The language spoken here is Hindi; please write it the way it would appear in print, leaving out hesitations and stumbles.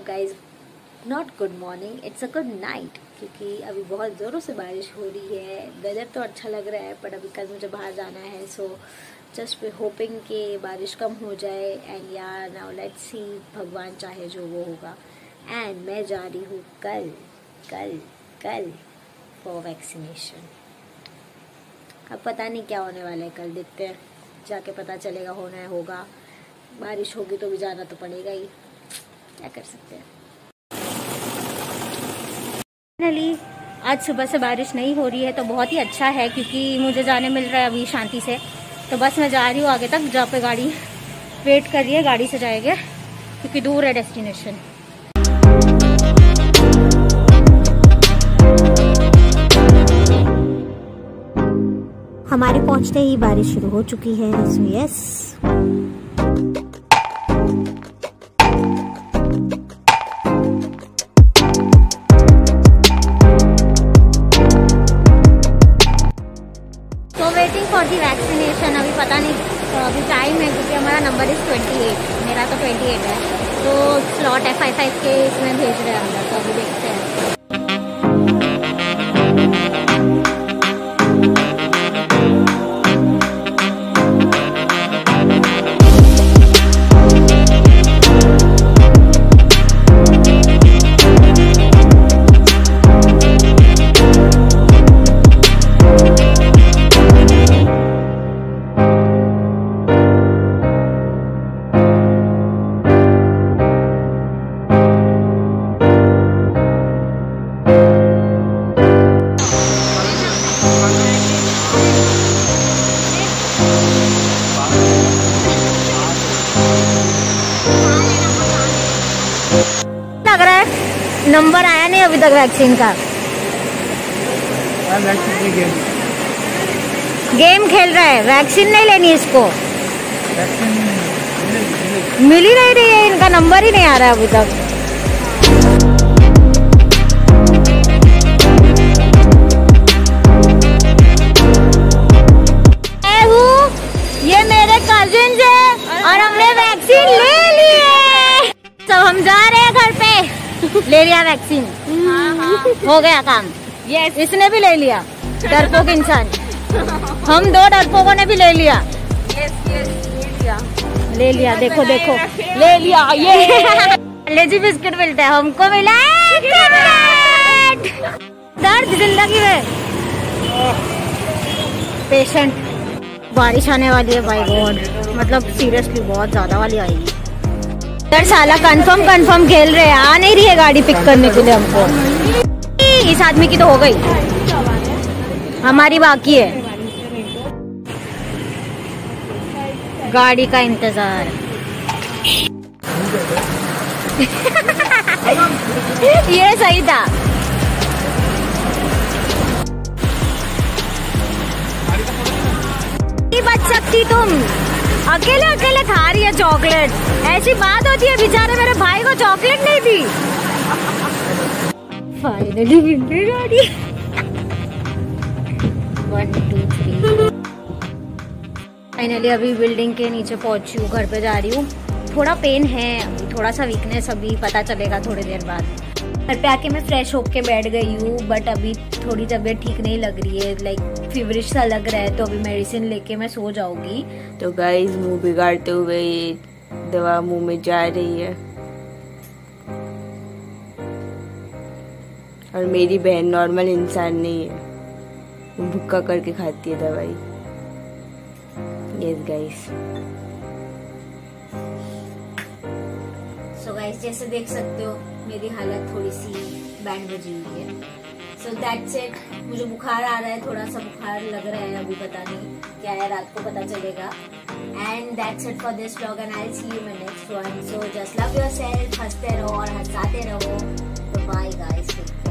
Guys not good morning, it's a good night, क्योंकि अभी बहुत ज़ोरों से बारिश हो रही है। वेदर तो अच्छा लग रहा है, पर अभी कल मुझे बाहर जाना है, सो जस्ट वी होपिंग कि बारिश कम हो जाए। एंड यार नाउ लेट्स सी, भगवान चाहे जो वो होगा। एंड मैं जा रही हूँ कल कल कल फॉर वैक्सीनेशन। अब पता नहीं क्या होने वाला है, कल देखते हैं, जाके पता चलेगा। होना है होगा, बारिश होगी तो भी जाना तो पड़ेगा ही, क्या कर सकते हैं। फाइनली आज सुबह से बारिश नहीं हो रही है तो बहुत ही अच्छा है, क्योंकि मुझे जाने मिल रहा है अभी शांति से। तो बस मैं जा रही हूँ आगे तक, जहाँ पे गाड़ी वेट कर रही है, गाड़ी से जाएंगे क्योंकि दूर है डेस्टिनेशन। हमारे पहुंचते ही बारिश शुरू हो चुकी है। सो यस, तो वेटिंग फॉर दी वैक्सीनेशन। अभी पता नहीं, तो अभी टाइम है क्योंकि हमारा नंबर इज 28, मेरा तो 28 है, तो स्लॉट है 5 के इसमें भेज रहे हैं अंदर, तो अभी देखते हैं। लग रहा है नंबर आया नहीं अभी तक वैक्सीन का। गेम खेल रहा है, वैक्सीन नहीं लेनी इसको, मिल ही नहीं रही है, इनका नंबर ही नहीं आ रहा है अभी तक। ये मेरे कजिन्स है और हमने वैक्सीन ले ली है, तो हम जा रहे हैं घर पे। ले लिया वैक्सीन, हो गया काम। यस, इसने भी ले लिया, डरपोक इंसान। हम दो डरपोकों ने भी ले लिया। ले लिया, देखो देखो, ले लिया। ये लेजी बिस्किट मिलता है, हमको मिला है किटकैट। दर्द जिंदगी में, पेशेंट। बारिश आने वाली है, बाय गॉड, मतलब सीरियसली बहुत ज्यादा वाली आएगी। इधर साला कंफर्म खेल रहे हैं, आ नहीं रही है गाड़ी पिक करने के लिए हमको। इस आदमी की तो हो गई, हमारी बाकी है। गाड़ी का इंतजार। ये सही था। बच सकती तुम, अकेले अकेले खा रही है चॉकलेट। ऐसी बात होती है, बेचारे मेरे भाई को चॉकलेट नहीं दी। फाइनली विंटर गाड़ी। 1 2 3। फाइनली अभी बिल्डिंग के नीचे पहुंची हूँ, घर पे जा रही हूँ। थोड़ा पेन है, थोड़ा सा वीकनेस, अभी पता चलेगा थोड़ी देर बाद। घर पे आके मैं फ्रेश होके बैठ गई हूँ, बट अभी थोड़ी तबीयत ठीक नहीं लग रही है, लाइक फीवरिश सा लग रहा है, तो अभी मेडिसिन लेके मैं सो जाऊंगी। तो गाइस, मुंह बिगाड़ते हुए ये दवा मुंह में जा रही है, और मेरी बहन नॉर्मल इंसान नहीं है, वो भुक्का करके खाती है दवाई। Yes guys. सो गाइस, जैसे देख सकते हो मेरी हालत थोड़ी सी बैंड बजी हुई है। So that's it. मुझे बुखार आ रहा है, थोड़ा सा बुखार लग रहा है, अभी पता नहीं क्या है, रात को पता चलेगा। And that's it for this vlog, and I will see you in next one. So just love yourself, हंसते रहो और हंसाते रहो। Bye guys.